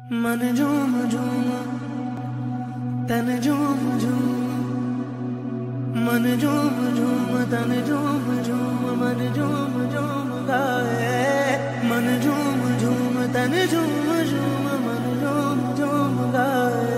मन झूम झूम तन झूम झूम, मन झूम झूम तन झूम झूम, मन झूम झूम गाए। मन झूम झूम तन झूम झूम, मन झूम झूम गाए।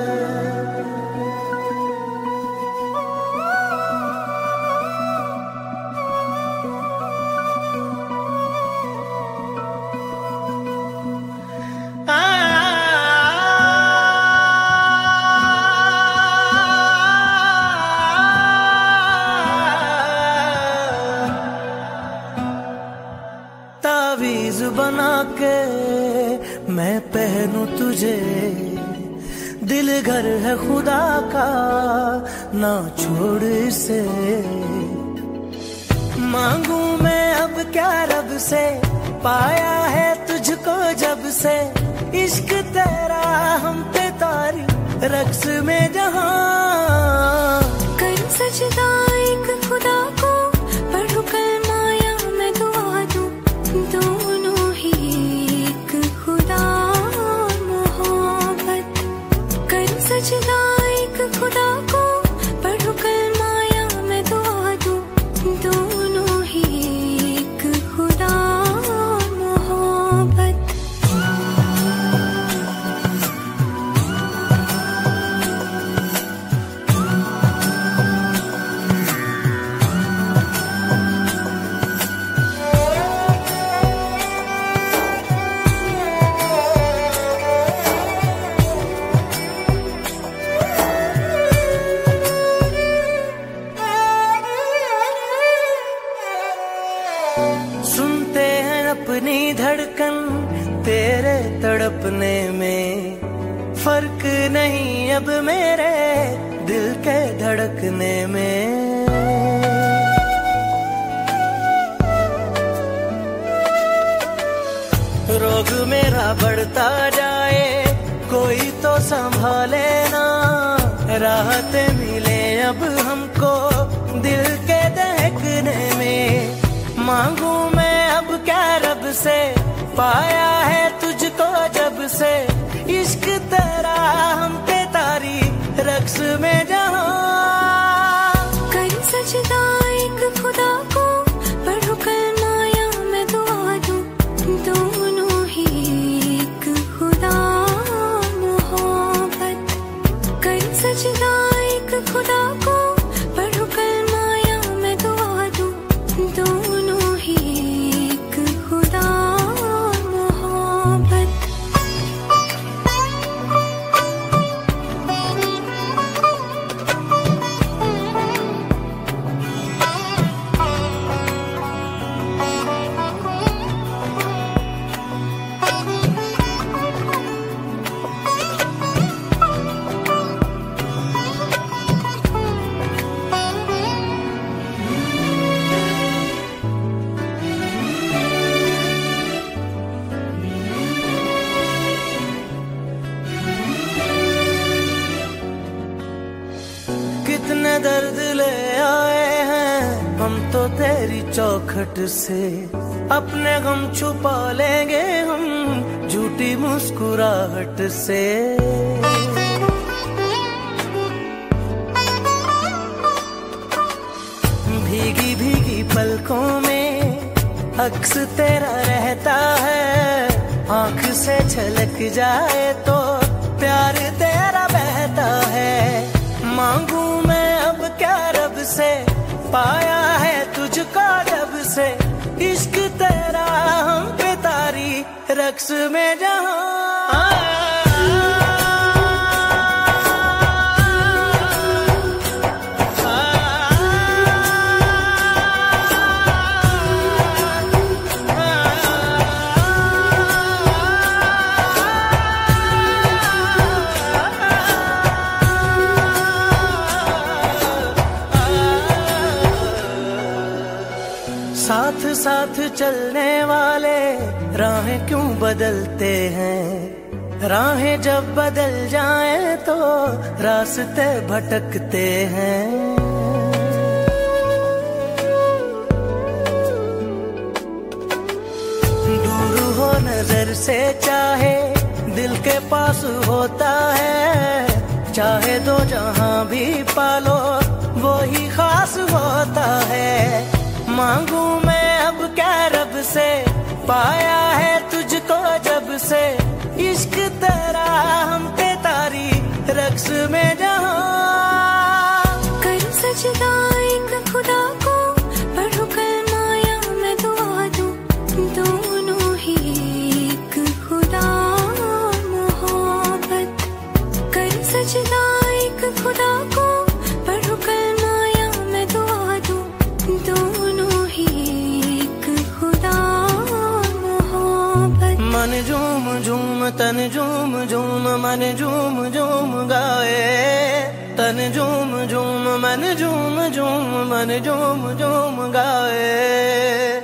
तावीज़ बना के मैं पहनूं तुझे, दिल घर है खुदा का ना छोड़ इसे। मांगू मैं अब क्या रब से, पाया है तुझको जब से। इश्क तेरा हम पे तारी रक्स में जहां, कर सजदा एक खुदा को, पढ़ू कलमा या मैं दुआ दूं। दोनों ही एक खुदा मुहब्बत। कर सजदा एक खुदा को, पढ़ू कलमा या मैं दुआ दूं। दोनों ही एक खुदा मुहब्बत। सुनते हैं अपनी धड़कन तेरे तड़पने में, फर्क नहीं अब मेरे दिल के धड़कने में। रोग मेरा बढ़ता जाए कोई तो संभाले ना, राहतें मिले अब हमको दिल के दहकने में। मांगू मैं अब क्या रब से, पाया है तुझको जब से। इश्क तेरा हम पे तारी रक्स में जहां, कर सजदा एक खुदा को, पढ़ू कलमा या मैं दुआ दूं। दोनों ही एक खुदा मुहब्बत। कर सजदा एक खुदा को, पढ़ू कलमा या मैं दुआ दूं। दोनों ही एक खुदा मुहब्बत। कितने दर्द ले आए हैं हम तो तेरी चौखट से। अपने गम छुपा लेंगे हम झूठी मुस्कुराहट से। भीगी भीगी पलकों में अक्स तेरा रहता है, आंख से छलक जाए तो प्यार तेरा बहता है। मांगू मैं अब क्या रब से, पाया है तुझको जब से। इश्क तेरा हम पे तारी रक्स में जहां, साथ साथ चलने वाले राहें क्यों बदलते हैं। राहें जब बदल जाएं तो रास्ते भटकते हैं। दूर हो नजर से चाहे दिल के पास होता है, चाहे दो जहां भी पालो वो ही खास होता है। मांगू मैं अब क्या रब से, पाया है तुझको जब से, इश्क तेरा हम पे तारी रक्स में जहां। कर सजदा एक खुदा को, पढ़ो कलमा या मैं दुआ दूं, दोनों ही एक खुदा मुहब्बत। कर सजदा एक खुदा को, पढ़ो कलमा या मैं दुआ दूं, दोनों ही एक खुदा मुहब्बत। मन झूम झूम तन झूम झूम मन झूम झूम गाए, तन झूम झूम मन झूम झूम मन झूम झूम गाए।